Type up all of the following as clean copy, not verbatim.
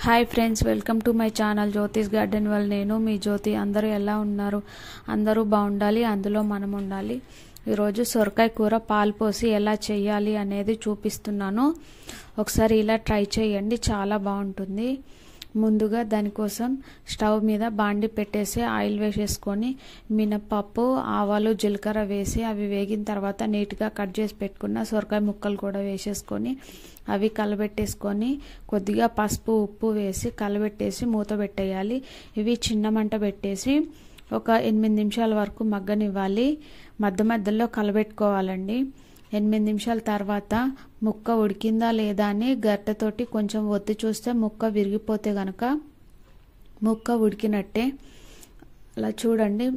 Hi friends, welcome to my channel Jyothi's garden world. నేను మీ జ్యోతి. అందరూ ఎలా ఉన్నారు? అందరూ బాగుండాలి, అందులో మనం ఉండాలి. ఈరోజు సొరకాయ కూర పాలు పోసి ఎలా చేయాలి అనేది చూపిస్తున్నాను. ఒకసారి ఇలా ట్రై చేయండి, చాలా బాగుంటుంది. ముందుగా దానికోసం స్టవ్ మీద బాండి పెట్టేసి ఆయిల్ వేసేసుకొని మినపప్పు, ఆవాలు, జీలకర్ర వేసి అవి వేగిన తర్వాత నీట్గా కట్ చేసి పెట్టుకున్న సొరకాయ ముక్కలు కూడా వేసేసుకొని అవి కలబెట్టేసుకొని కొద్దిగా పసుపు, ఉప్పు వేసి కలబెట్టేసి మూత పెట్టేయాలి. ఇవి చిన్న మంట పెట్టేసి ఒక 8 నిమిషాల వరకు మగ్గనివ్వాలి. మధ్య మధ్యలో కలబెట్టుకోవాలండి. 8 నిమిషాల తర్వాత ముక్క ఉడికిందా లేదా అని గరిటెతోటి కొంచెం ఒత్తి చూస్తే ముక్క విరిగిపోతే గనక ముక్క ఉడికినట్టే. అలా చూడండి,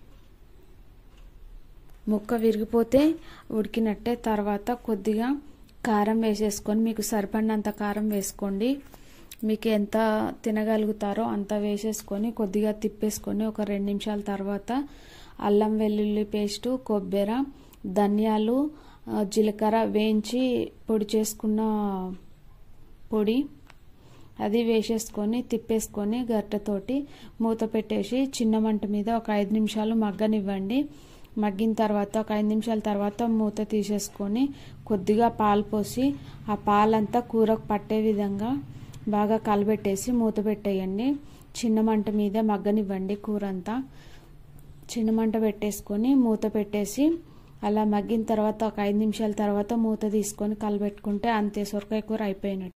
ముక్క విరిగిపోతే ఉడికినట్టే. తర్వాత కొద్దిగా కారం వేసేసుకొని మీకు సరిపడినంత కారం వేసుకోండి. మీకు ఎంత తినగలుగుతారో అంత వేసేసుకొని కొద్దిగా తిప్పేసుకొని ఒక 2 నిమిషాల తర్వాత అల్లం వెల్లుల్లి పేస్టు, కొబ్బరి, ధనియాలు, జీలకర్ర వేయించి పొడి చేసుకున్న పొడి అది వేసేసుకొని తిప్పేసుకొని గరిటెతోటి మూత పెట్టేసి చిన్న మంట మీద ఒక 5 నిమిషాలు మగ్గనివ్వండి. మగ్గిన తర్వాత ఒక 5 నిమిషాల తర్వాత మూత తీసేసుకొని కొద్దిగా పాలు పోసి ఆ పాలంతా కూరకు పట్టే విధంగా బాగా కలబెట్టేసి మూత పెట్టేయండి. చిన్న మంట మీద మగ్గనివ్వండి. కూర అంతా చిన్న మంట పెట్టేసుకొని మూత పెట్టేసి అలా మగ్గిన తర్వాత ఒక 5 నిమిషాల తర్వాత మూత తీసుకొని కలబెట్టుకుంటే అంతే, సొరకాయ కూర అయిపోయినట్టు.